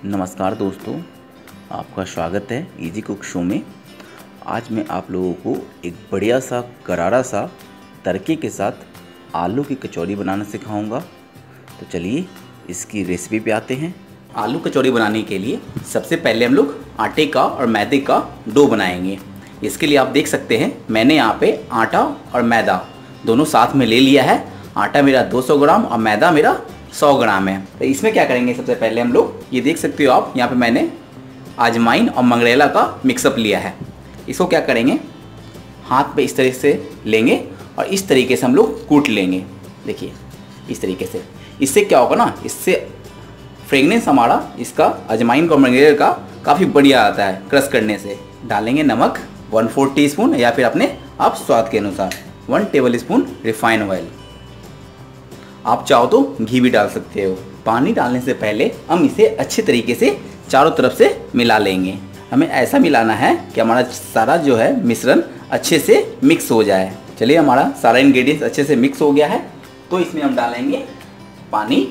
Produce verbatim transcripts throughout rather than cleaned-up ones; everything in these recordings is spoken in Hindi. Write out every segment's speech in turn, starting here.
नमस्कार दोस्तों, आपका स्वागत है इजी कुक शो में। आज मैं आप लोगों को एक बढ़िया सा करारा सा तड़के के साथ आलू की कचौड़ी बनाना सिखाऊंगा। तो चलिए इसकी रेसिपी पे आते हैं। आलू कचौड़ी बनाने के लिए सबसे पहले हम लोग आटे का और मैदे का डो बनाएंगे। इसके लिए आप देख सकते हैं मैंने यहाँ पे आटा और मैदा दोनों साथ में ले लिया है। आटा मेरा दो सौ ग्राम और मैदा मेरा सौ ग्राम है। तो इसमें क्या करेंगे, सबसे पहले हम लोग ये देख सकते हो आप, यहाँ पे मैंने अजवाइन और मंगरेला का मिक्सअप लिया है। इसको क्या करेंगे, हाथ पे इस तरह से लेंगे और इस तरीके से हम लोग कूट लेंगे। देखिए इस तरीके से। इससे क्या होगा ना, इससे फ्रेगनेंस हमारा इसका अजवाइन और मंगरेला का काफ़ी बढ़िया आता है क्रश करने से। डालेंगे नमक वन फोर टी स्पून या फिर अपने आप स्वाद के अनुसार। One tablespoon refined oil, आप चाहो तो घी भी डाल सकते हो। पानी डालने से पहले हम इसे अच्छे तरीके से चारों तरफ से मिला लेंगे। हमें ऐसा मिलाना है कि हमारा सारा जो है मिश्रण अच्छे से मिक्स हो जाए। चलिए हमारा सारा इंग्रेडिएंट्स अच्छे से मिक्स हो गया है, तो इसमें हम डालेंगे पानी।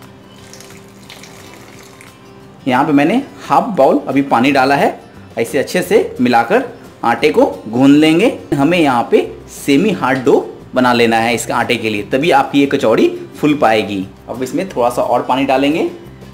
यहाँ पे मैंने हाफ बाउल अभी पानी डाला है। ऐसे अच्छे से मिलाकर आटे को गूंद लेंगे। हमें यहाँ पे सेमी हार्ड डो बना लेना है इसके आटे के लिए, तभी आपकी ये कचौड़ी फूल पाएगी। अब इसमें थोड़ा सा और पानी डालेंगे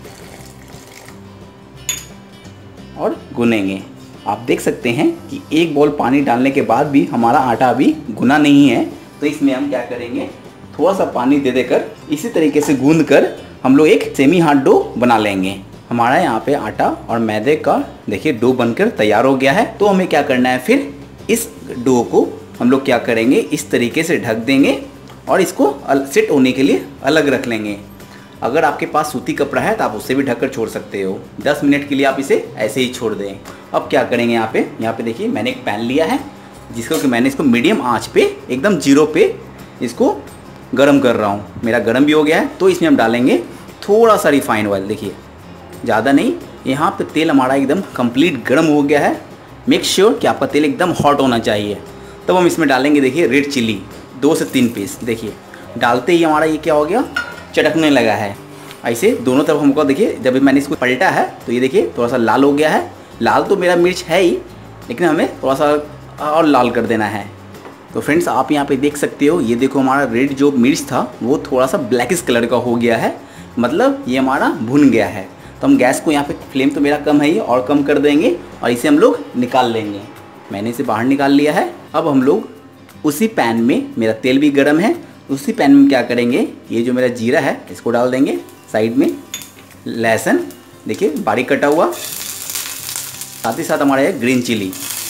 और गूनेंगे। आप देख सकते हैं कि एक बाउल पानी डालने के बाद भी हमारा आटा अभी गुना नहीं है, तो इसमें हम क्या करेंगे, थोड़ा सा पानी दे देकर इसी तरीके से गूंद कर हम लोग एक सेमी हार्ड डो बना लेंगे। हमारा यहाँ पे आटा और मैदे का देखिए डो बनकर तैयार हो गया है। तो हमें क्या करना है, फिर इस डो को हम लोग क्या करेंगे, इस तरीके से ढक देंगे और इसको सेट होने के लिए अलग रख लेंगे। अगर आपके पास सूती कपड़ा है तो आप उससे भी ढककर छोड़ सकते हो। दस मिनट के लिए आप इसे ऐसे ही छोड़ दें। अब क्या करेंगे, यहाँ पे यहाँ पे देखिए मैंने एक पैन लिया है, जिसको कि मैंने इसको मीडियम आंच पे एकदम जीरो पे इसको गर्म कर रहा हूँ। मेरा गर्म भी हो गया है। तो इसमें हम डालेंगे थोड़ा सा रिफाइंड ऑयल। देखिए ज़्यादा नहीं, यहाँ पे तेल हमारा एकदम कंप्लीट गर्म हो गया है। मेक श्योर कि आपका तेल एकदम हॉट होना चाहिए। तब हम इसमें डालेंगे देखिए रेड चिली, दो से तीन पीस। देखिए डालते ही हमारा ये क्या हो गया, चटकने लगा है। ऐसे दोनों तरफ हमको देखिए, जब मैंने इसको पलटा है तो ये देखिए थोड़ा सा लाल हो गया है। लाल तो मेरा मिर्च है ही, लेकिन हमें थोड़ा सा और लाल कर देना है। तो फ्रेंड्स आप यहाँ पे देख सकते हो, ये देखो हमारा रेड जो मिर्च था वो थोड़ा सा ब्लैकिश कलर का हो गया है, मतलब ये हमारा भुन गया है। तो हम गैस को यहाँ पे, फ्लेम तो मेरा कम है ही, और कम कर देंगे और इसे हम लोग निकाल लेंगे। मैंने इसे बाहर निकाल लिया है। अब हम लोग उसी पैन में, मेरा तेल भी गर्म है, उसी पैन में क्या करेंगे, ये जो मेरा जीरा है इसको डाल देंगे साइड में। लहसुन देखिए बारीक कटा हुआ, साथ ही साथ हमारा है ग्रीन चिली,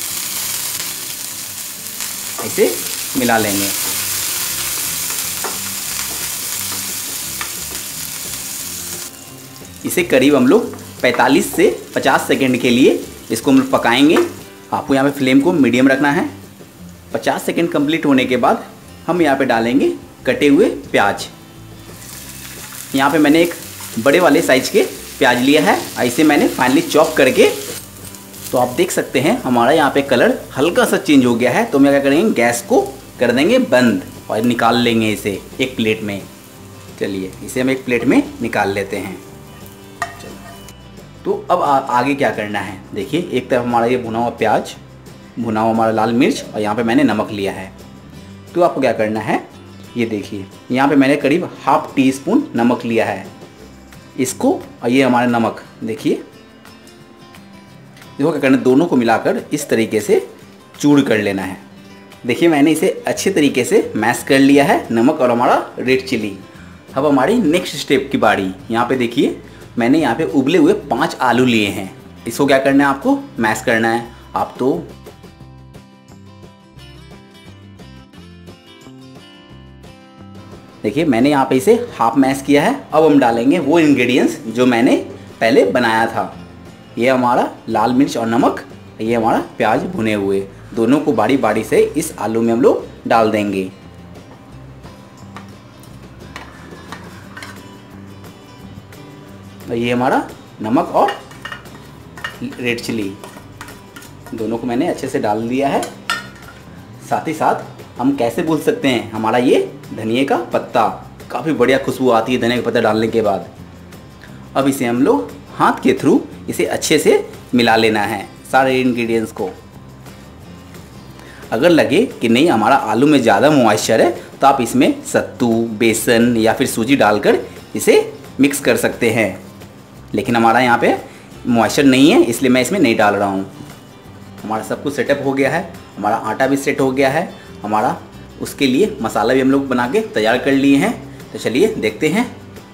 इसे मिला लेंगे। इसे करीब हम लोग पैंतालीस से पचास सेकंड के लिए इसको हम लोग पकाएंगे। आपको यहाँ पे फ्लेम को मीडियम रखना है। पचास सेकंड कंप्लीट होने के बाद हम यहाँ पे डालेंगे कटे हुए प्याज। यहाँ पे मैंने एक बड़े वाले साइज के प्याज लिया है, ऐसे मैंने फाइनली चॉप करके। तो आप देख सकते हैं हमारा यहाँ पे कलर हल्का सा चेंज हो गया है। तो हम क्या करेंगे, गैस को कर देंगे बंद और निकाल लेंगे इसे एक प्लेट में। चलिए इसे हम एक प्लेट में निकाल लेते हैं। तो अब आ, आगे क्या करना है, देखिए एक तरफ हमारा ये भुना हुआ प्याज, भुना हुआ हमारा लाल मिर्च, और यहाँ पे मैंने नमक लिया है। तो आपको क्या करना है, ये देखिए यहाँ पे मैंने करीब हाफ टी स्पून नमक लिया है। इसको और ये हमारा नमक देखिए, देखो क्या करना है, दोनों को मिलाकर इस तरीके से चूर कर लेना है। देखिए मैंने इसे अच्छे तरीके से मैश कर लिया है, नमक और हमारा रेड चिली। अब हमारी नेक्स्ट स्टेप की बारी। यहाँ पे देखिए मैंने यहाँ पे उबले हुए पांच आलू लिए हैं। इसको क्या करना है, आपको मैश करना है। आप तो देखिए मैंने यहाँ पे इसे हाफ मैश किया है। अब हम डालेंगे वो इंग्रेडिएंट्स जो मैंने पहले बनाया था। ये हमारा लाल मिर्च और नमक, ये हमारा प्याज भुने हुए, दोनों को बारी बारी से इस आलू में हम लोग डाल देंगे। ये हमारा नमक और रेड चिली, दोनों को मैंने अच्छे से डाल दिया है। साथ ही साथ हम कैसे भूल सकते हैं, हमारा ये धनिए का पत्ता, काफ़ी बढ़िया खुशबू आती है धनिया का पत्ता डालने के बाद। अब इसे हम लोग हाथ के थ्रू इसे अच्छे से मिला लेना है सारे इंग्रेडिएंट्स को। अगर लगे कि नहीं हमारा आलू में ज़्यादा मॉइस्चर है तो आप इसमें सत्तू, बेसन या फिर सूजी डालकर इसे मिक्स कर सकते हैं, लेकिन हमारा यहाँ पे मॉइस्चर नहीं है इसलिए मैं इसमें नहीं डाल रहा हूँ। हमारा सब कुछ सेटअप हो गया है, हमारा आटा भी सेट हो गया है, हमारा उसके लिए मसाला भी हम लोग बना के तैयार कर लिए हैं। तो चलिए देखते हैं।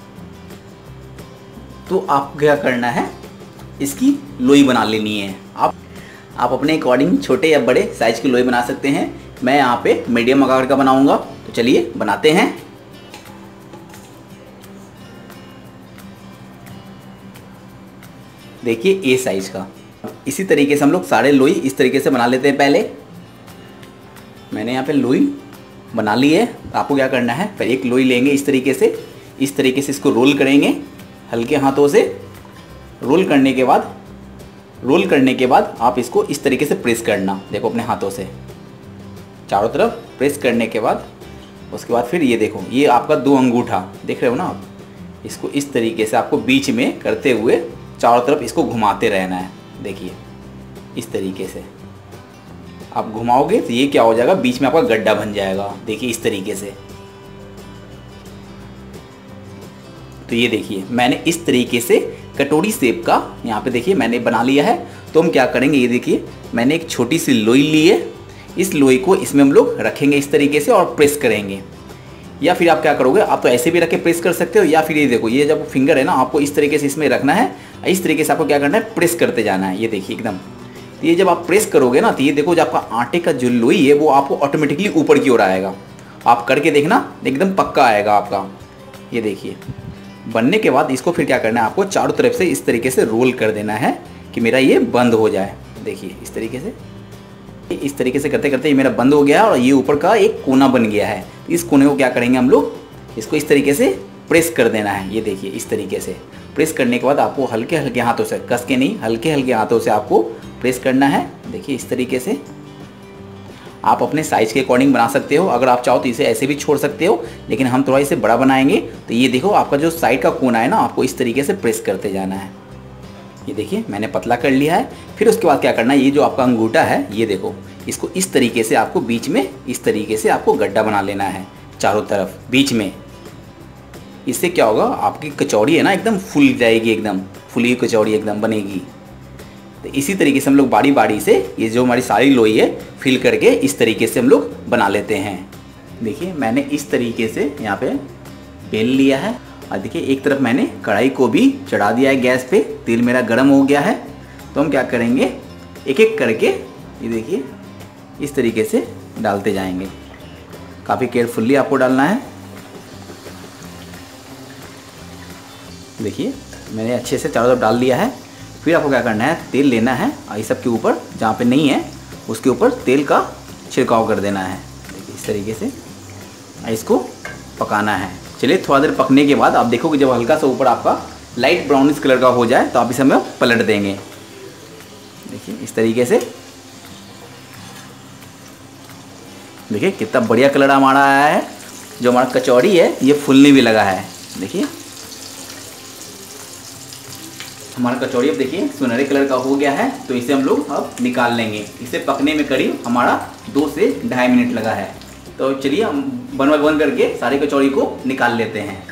तो आपको क्या करना है, इसकी लोई बना लेनी है। आप आप अपने अकॉर्डिंग छोटे या बड़े साइज की लोई बना सकते हैं। मैं यहाँ पे मीडियम आकार का बनाऊंगा, तो चलिए बनाते हैं। देखिए ए साइज का। इसी तरीके से हम लोग सारे लोई इस तरीके से बना लेते हैं। पहले मैंने यहाँ पे लोई बना ली है। आपको क्या करना है, फिर एक लोई लेंगे इस तरीके से, इस तरीके से इसको रोल करेंगे हल्के हाथों से। रोल करने के बाद रोल करने के बाद आप इसको इस तरीके से प्रेस करना, देखो अपने हाथों से चारों तरफ प्रेस करने के बाद उसके बाद फिर ये देखो, ये आपका दो अंगूठा देख रहे हो ना आप, इसको इस तरीके से आपको बीच में करते हुए चारों तरफ इसको घुमाते रहना है। देखिए इस तरीके से आप घुमाओगे तो ये क्या हो जाएगा, बीच में आपका गड्ढा बन जाएगा। देखिए इस तरीके से। तो ये देखिए मैंने इस तरीके से कटोरी शेप का यहाँ पे देखिए मैंने बना लिया है। तो हम क्या करेंगे, ये देखिए मैंने एक छोटी सी लोई ली है। इस लोई को इसमें हम लोग रखेंगे इस तरीके से और प्रेस करेंगे, या फिर आप क्या करोगे, आप तो ऐसे भी रख के प्रेस कर सकते हो, या फिर ये देखो ये जब फिंगर है ना आपको इस तरीके से इसमें रखना है। इस तरीके से आपको क्या करना है, प्रेस करते जाना है। ये देखिए एकदम, तो ये जब आप प्रेस करोगे ना तो ये देखो जो आपका आटे का जो लोई है वो आपको ऑटोमेटिकली ऊपर की ओर आएगा। आप करके देखना एकदम पक्का आएगा आपका। ये देखिए बनने के बाद इसको फिर क्या करना है, आपको चारों तरफ से इस तरीके से रोल कर देना है कि मेरा ये बंद हो जाए। देखिए इस तरीके से, इस तरीके से करते करते ये मेरा बंद हो गया और ये ऊपर का एक कोना बन गया है। इस कोने को क्या करेंगे हम लोग, इसको इस तरीके से प्रेस कर देना है। ये देखिए इस तरीके से प्रेस करने के बाद आपको हल्के हल्के हाथों से, कस के नहीं, हल्के हल्के हाथों से आपको प्रेस करना है। देखिए इस तरीके से आप अपने साइज़ के अकॉर्डिंग बना सकते हो। अगर आप चाहो तो इसे ऐसे भी छोड़ सकते हो, लेकिन हम थोड़ा इसे बड़ा बनाएंगे। तो ये देखो आपका जो साइड का कोना है ना, आपको इस तरीके से प्रेस करते जाना है। ये देखिए मैंने पतला कर लिया है। फिर उसके बाद क्या करना है, ये जो आपका अंगूठा है ये देखो, इसको इस तरीके से आपको बीच में इस तरीके से आपको गड्ढा बना लेना है चारों तरफ बीच में। इससे क्या होगा, आपकी कचौड़ी है ना एकदम फूल जाएगी, एकदम फुली कचौड़ी एकदम बनेगी। तो इसी तरीके से हम लोग बारी बारी से ये जो हमारी सारी लोई है फिल करके इस तरीके से हम लोग बना लेते हैं। देखिए मैंने इस तरीके से यहाँ पे बेल लिया है और देखिए एक तरफ मैंने कढ़ाई को भी चढ़ा दिया है गैस पे। तेल मेरा गर्म हो गया है। तो हम क्या करेंगे, एक एक करके ये देखिए इस तरीके से डालते जाएंगे। काफ़ी केयरफुल्ली आपको डालना है। देखिए मैंने अच्छे से चारों तरफ डाल दिया है। फिर आपको क्या करना है, तेल लेना है और इस सब के ऊपर जहाँ पे नहीं है उसके ऊपर तेल का छिड़काव कर देना है। देखिए इस तरीके से इसको पकाना है। चलिए थोड़ा देर पकने के बाद आप देखोगे जब हल्का सा ऊपर आपका लाइट ब्राउनिश कलर का हो जाए तो आप इसे हमें पलट देंगे। देखिए इस तरीके से, देखिए कितना बढ़िया कलर हमारा आया है। जो हमारा कचौड़ी है ये फूलने भी लगा है। देखिए हमारा कचौड़ी अब देखिए सुनहरे कलर का हो गया है। तो इसे हम लोग अब निकाल लेंगे। इसे पकने में करीब हमारा दो से ढाई मिनट लगा है। तो चलिए हम वन बाय वन करके सारी कचौड़ी को निकाल लेते हैं।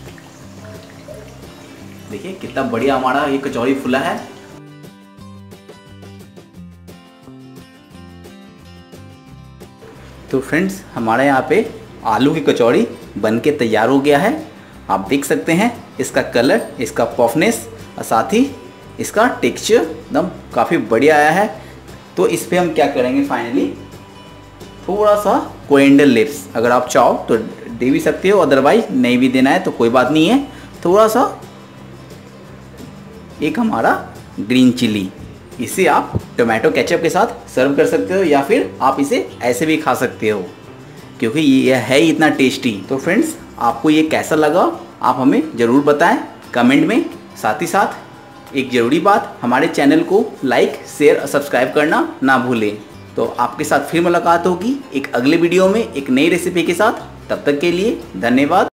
देखिए कितना बढ़िया हमारा ये कचौड़ी फुला है। तो फ्रेंड्स हमारे यहाँ पे आलू की कचौड़ी बन के तैयार हो गया है। आप देख सकते हैं इसका कलर, इसका पफनेस और साथ ही इसका टेक्सचर एकदम काफ़ी बढ़िया आया है। तो इस पर हम क्या करेंगे, फाइनली थोड़ा सा कोरिएंडर लीव्स अगर आप चाहो तो दे भी सकते हो, अदरवाइज नहीं भी देना है तो कोई बात नहीं है। थोड़ा सा एक हमारा ग्रीन चिली, इसे आप टोमेटो केचप के साथ सर्व कर सकते हो या फिर आप इसे ऐसे भी खा सकते हो क्योंकि ये है ही इतना टेस्टी। तो फ्रेंड्स आपको ये कैसा लगा आप हमें ज़रूर बताएं कमेंट में। साथ ही साथ एक ज़रूरी बात, हमारे चैनल को लाइक शेयर और सब्सक्राइब करना ना भूलें। तो आपके साथ फिर मुलाकात होगी एक अगले वीडियो में एक नई रेसिपी के साथ। तब तक के लिए धन्यवाद।